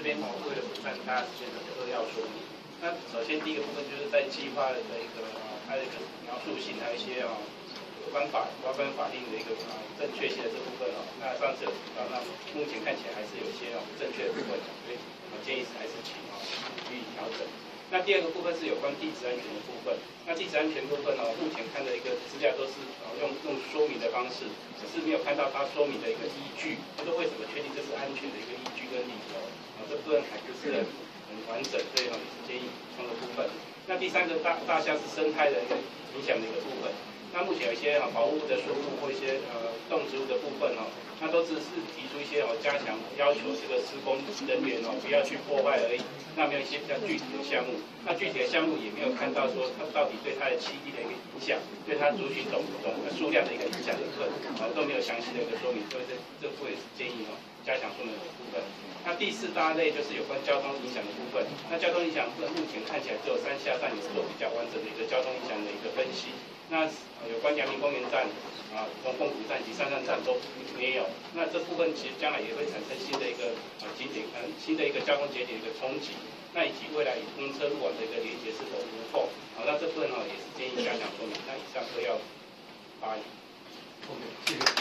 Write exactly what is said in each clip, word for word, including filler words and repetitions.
这边哦，为了不占大家时间，就扼要说明。那首先第一个部分就是在计划的一个啊，它的一个描述性，还有一些啊有关法、有关法令的一个啊正确性的这部分哦。那上次有提到，那目前看起来还是有一些啊不正确的部分，所以我建议还是请啊予以调整。那第二个部分是有关地质安全的部分。那地质安全部分哦，目前看的一个资料都是哦用用说明的方式，只是没有看到它说明的一个依据，就是为什么确定这是安全的一个依据跟理由。啊，这部分还不是很很完整，所以哦也是建议补充的部分。那第三个大大项是生态的一个影响的一个部分。那目前有一些啊保护的树木或一些呃动植物的部分哦，那都只是提出一些哦加强要求这个施工人员哦不要去破坏而已。那没有一些比较具体的项目，那具体的项目也没有看到说它到底对它的栖地的一个影响，对它族群总总数量的一个影响的部分，啊都没有详细的一个说明，所以这这部分也是建议哦加强说明的部分。那第四大类就是有关交通影响的部分，那交通影响部分目前看起来只有三下站也是做比较完整的一个交通影响的一个分析。那有关阳明公园站啊、龙凤谷站及三山站都没有。那这部分其实将来也会产生新的一个呃节点，呃新的一个交通节点的一个冲击。那以及未来与公车路网的一个连接是否无缝，好，那这部分呢也是建议加强说明。那以上都要发言。 OK， 谢谢。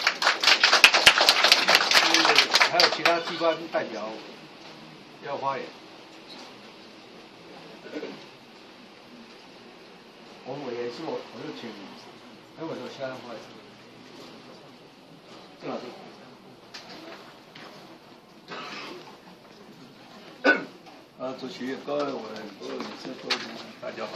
还有其他机关代表要发言？我们委员是我，我就请，哎，我说下一发言。郑老师。啊，主席、各位委员、各位理事、各位同仁，大家好。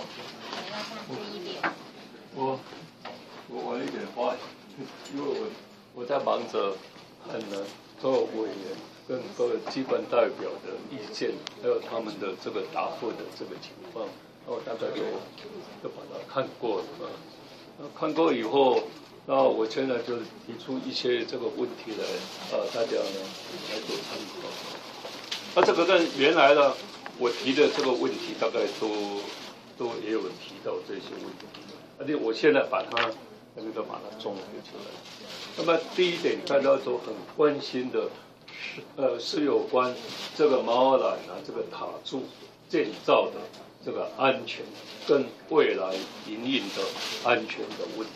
我我晚一点发言，因为我我在忙着看呢各位委员跟各位机关代表的意见，还有他们的这个答复的这个情况，我大概都都把它看过了啊。那看过以后，那我现在就提出一些这个问题来，啊，大家呢来做参考。那这个跟原来的我提的这个问题，大概都都也有提到这些问题，而且我现在把它那个把它综合出来。那么第一点，大家都很关心的是，呃，是有关这个毛尔兰啊这个塔柱建造的这个安全跟未来营运的安全的问题。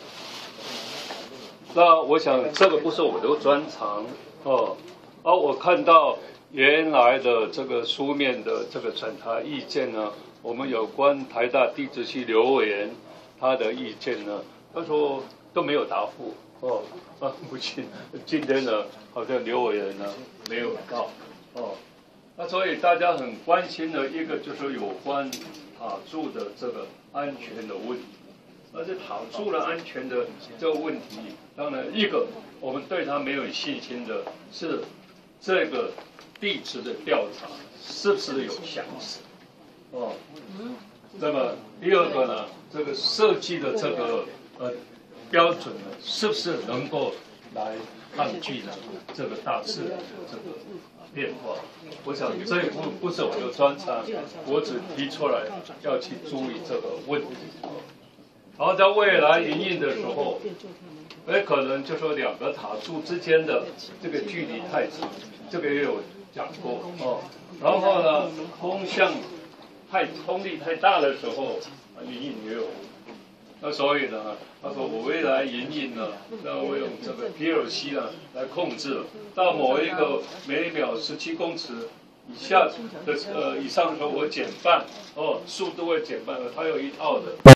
那我想这个不是我的专长哦，而我看到原来的这个书面的这个审查意见呢，我们有关台大地质系刘委员他的意见呢，他说都没有答复哦，啊，不行，今天呢好像刘委员呢没有到哦，那所以大家很关心的一个就是有关塔柱的这个安全的问题。而且塔柱的安全的这个问题，当然一个我们对它没有信心的是这个地质的调查是不是有详实？哦，那么第二个呢，这个设计的这个呃标准呢，是不是能够来抗拒呢这个大自然的这个变化？我想这一步不是我的专长，我只提出来要去注意这个问题。然后在未来营运的时候，哎，可能就说两个塔柱之间的这个距离太长，这个也有讲过哦。然后呢，风向太风力太大的时候，营运也有。那所以呢，他说我未来营运呢，那我用这个 P L C 呢来控制，到某一个每秒十七公尺以下的呃以上的时候，我减半哦，速度会减半，它有一套的。